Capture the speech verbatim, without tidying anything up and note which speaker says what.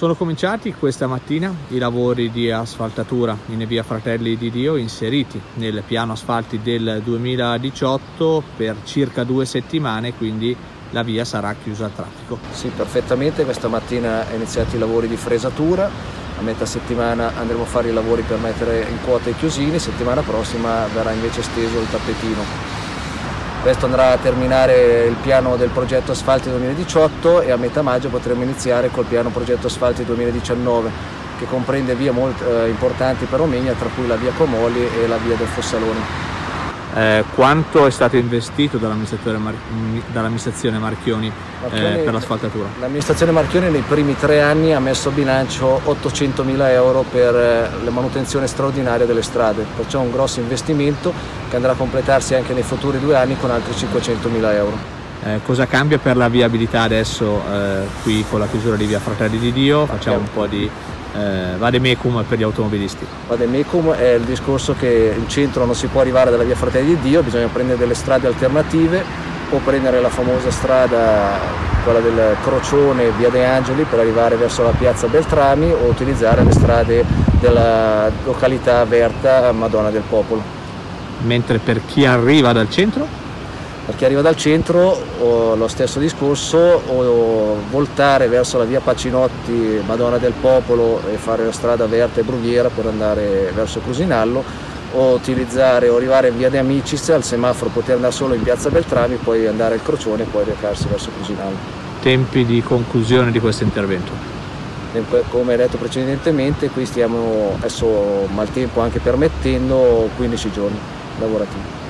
Speaker 1: Sono cominciati questa mattina i lavori di asfaltatura in via Fratelli di Dio, inseriti nel piano asfalti del duemiladiciotto per circa due settimane, quindi la via sarà chiusa al traffico.
Speaker 2: Sì, perfettamente. Questa mattina è iniziati i lavori di fresatura, a metà settimana andremo a fare i lavori per mettere in quota i chiusini, settimana prossima verrà invece esteso il tappetino. Questo andrà a terminare il piano del progetto asfalti duemiladiciotto e a metà maggio potremo iniziare col piano progetto asfalti duemiladiciannove, che comprende vie molto eh, importanti per Romegna, tra cui la via Comoli e la via del Fossalone.
Speaker 1: Eh, quanto è stato investito dall'amministrazione Mar dall'amministrazione Marchioni, Marchioni eh, per l'asfaltatura?
Speaker 2: L'amministrazione Marchioni nei primi tre anni ha messo a bilancio ottocentomila euro per eh, la manutenzione straordinaria delle strade, perciò un grosso investimento che andrà a completarsi anche nei futuri due anni con altri cinquecentomila euro.
Speaker 1: Eh, cosa cambia per la viabilità adesso eh, qui con la chiusura di via Fratelli di Dio? Facciamo un po' di eh, vademecum per gli automobilisti.
Speaker 2: Vademecum è il discorso che in centro non si può arrivare dalla via Fratelli di Dio, bisogna prendere delle strade alternative o prendere la famosa strada, quella del Crocione, via De Angeli, per arrivare verso la piazza Beltrami, o utilizzare le strade della località Verta Madonna del Popolo.
Speaker 1: Mentre per chi arriva dal centro?
Speaker 2: Per chi arriva dal centro o lo stesso discorso, o voltare verso la via Pacinotti Madonna del Popolo e fare la strada Verta e Brughiera per andare verso Crusinallo, o utilizzare o arrivare in via De Amicis al semaforo, poter andare solo in piazza Beltrami, poi andare al Crocione e poi recarsi verso Crusinallo.
Speaker 1: Tempi di conclusione di questo intervento?
Speaker 2: Come detto precedentemente, qui stiamo adesso, maltempo anche permettendo, quindici giorni lavorativi.